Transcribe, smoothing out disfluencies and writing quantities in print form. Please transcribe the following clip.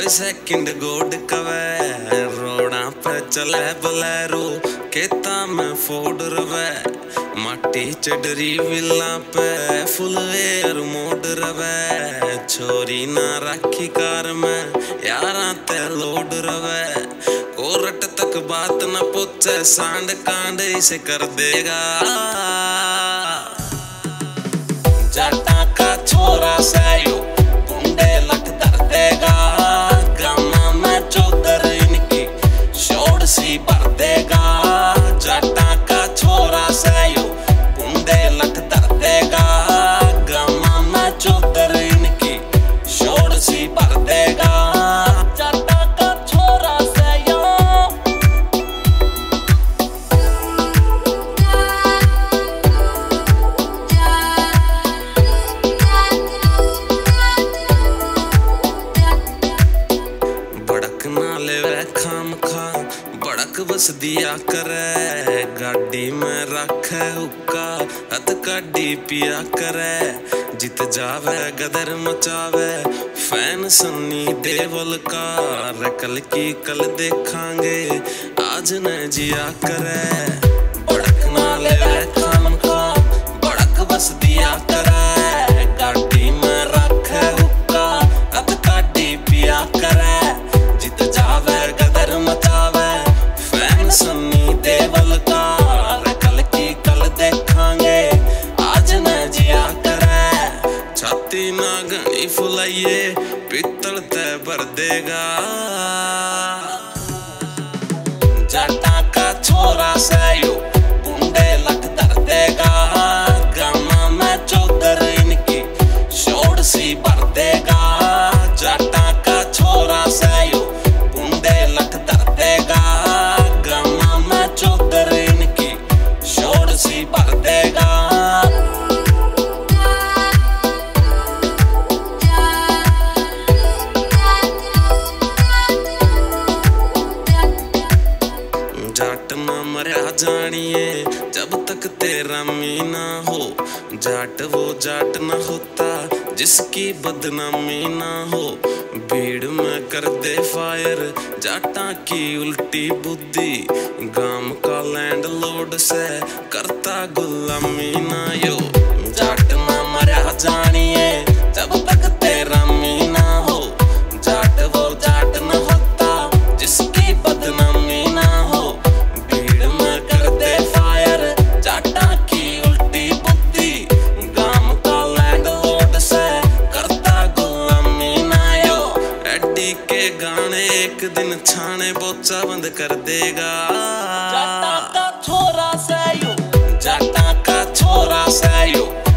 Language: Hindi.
कोई सेकंड गोड कवे रोड़ा पे चले बलेरो केता में फोड़ रवे माटी चडरी विला पे फुल वेयर मोड़ रवे छोरी ना राखी कार में यारा ते लोड रवे कोरट तक बात न पूछे सांड कांड इसे कर देगा जाटा का छोरा सयो कुंडे लट धर देगा गामा में चौधर इनकी शोर सी भर देगा जाटा का छोरा सयो कुंडे लट धर देगा गामा में चौधर इनकी शोर सी भर देगा जाटा का छोरा सयो बड़क ना ले खाम खा बड़क बस दिया करे गाड़ी में रखे हुक्का हथ काडी पिया करे जित जावे गदर मचावे फैन सन्नी देवल का रकल की कल देखांगे आज न जिया करे बड़क ना ले खाम खा बड़क बस दिया करे गाड़ी में रखे हुक्का हथ काडी पिया करे जावे गदर मचावे फैन सन्नी देवल का रकल की कल देखांगे आज न जिया करे छाती ना घनी फुलाइए पित्तल ते भर देगा जाटा का छोरा सयो कुंडे लट धर देगा गामा में चौधर इनकी शोर सी भर देगा जाटा का छोरा सयो लट धर देगा गामा में चौधर इनकी शोर सी भर देगा जाट ना मरिया जानिए जब तक तेरा मीना हो जाट वो जाट ना होता जिसकी बदनामी ना हो भीड़ में कर दे फायर जाटा की उल्टी बुद्धि गांव का लैंड लॉर्ड से करता गुलामी ना यो जाट ना मरिया जानिए जब तक तेरा मीना हो जाट वो जाट ना होता जिसकी बदनामी ना हो भीड़ में कर दे फायर जाटा की उल्टी बुद्धि गांव का लैंड लॉर्ड से करता गुलामी ना यो एडी के गाने एक दिन छाने बोचा बंद कर देगा जाटा का छोरा सयो जाटा का छोरा सयो